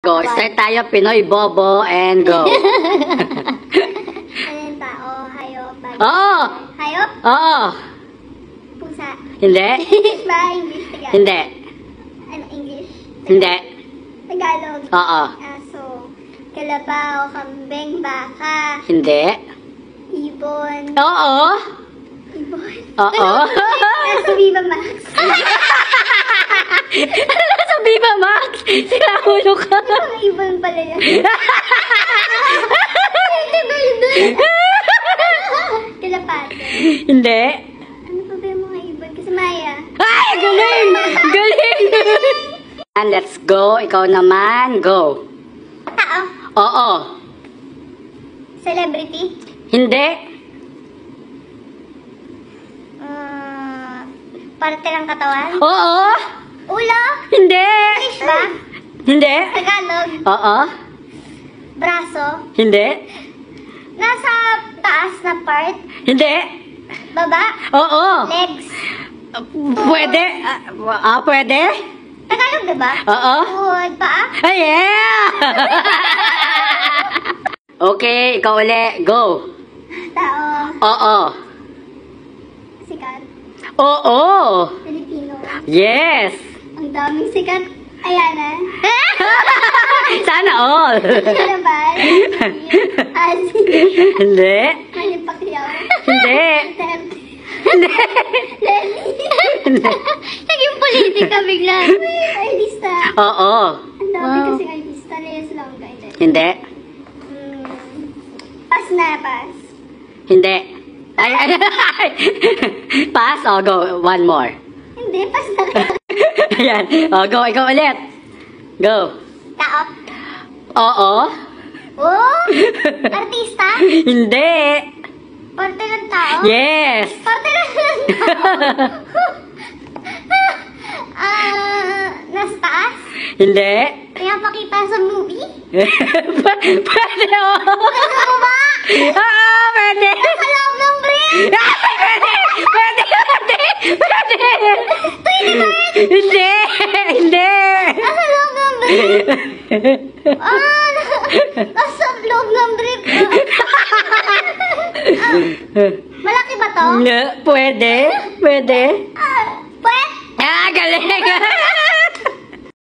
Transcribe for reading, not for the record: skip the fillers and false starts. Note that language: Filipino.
Go, start tayo, Pinoy, bobo, and go. Anong tao? Hayop? Oo! Hayop? Oo! Pusa? Hindi? English ba? English? Tagalog? Hindi. Ano, English? Hindi. Tagalog? Oo. Aso? Kalabaw? Kambing? Baka? Hindi. Ibon? Oo! Ibon? Oo. Nasa Vivamax? Sa Vivamax! Sinahulo ka! Ang ibon pala yan. Kalapate? Hindi. Ano pa ba yung mga ibon? Kasi Maya. Ay! Galing! Galing! And let's go. Ikaw naman. Go. Tao? Oo. Celebrity? Hindi. Parte ng katawan? Oo. Ulo? Hindi. English ba? Hindi. Tagalog? Oo. Braso? Hindi. Nasa taas na part? Hindi. Baba? Oo. Legs? Pwede. Pwede. Tagalog diba? Oo. Tuhod? Paa? Ay, yeah! Okay, ikaw ulit. Go. Tao? Oo. Sikat? Oo. Filipino? Yes. Ang daming sikat. Ayana? Sana all. Kalabal? Asi? Hindi. Manny Pacquiao? Hindi. Duterte? Hindi. Lenny? Naging politika bigla. Artista? Oo. Ang dami kasi artista. Reyes Longga. Hindi. Pass na, pass. Hindi. Ay. Pass. Oh, go. One more. Hindi, pass na ka. Ayan. Oh, go. Ikaw ulit. Go. Tao? Oo. Oh! Artista? Hindi. Parte ng tao? Yes. Parte ng tao? Nasa taas? Hindi. Pinapakita sa movie? Pwede o. Nasa baba? Oo, pwede. Nasa loob ng brief? Pwede. Pwede. Pwede. Hindi. Hindi. Nasa loob ng brief? Nasa loob ng brief? Malaki ba to? Pwede. Pwede. Pwet? Galing.